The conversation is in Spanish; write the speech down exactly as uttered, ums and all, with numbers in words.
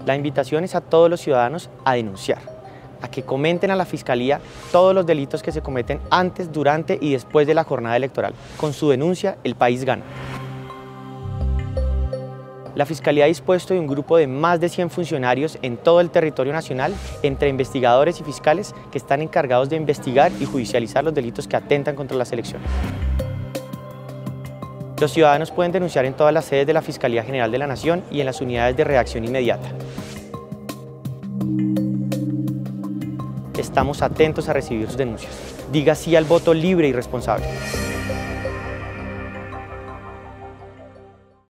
La invitación es a todos los ciudadanos a denunciar, a que comenten a la Fiscalía todos los delitos que se cometen antes, durante y después de la jornada electoral. Con su denuncia, el país gana. La Fiscalía ha dispuesto de un grupo de más de cien funcionarios en todo el territorio nacional, entre investigadores y fiscales que están encargados de investigar y judicializar los delitos que atentan contra las elecciones. Los ciudadanos pueden denunciar en todas las sedes de la Fiscalía General de la Nación y en las unidades de reacción inmediata. Estamos atentos a recibir sus denuncias. Diga sí al voto libre y responsable.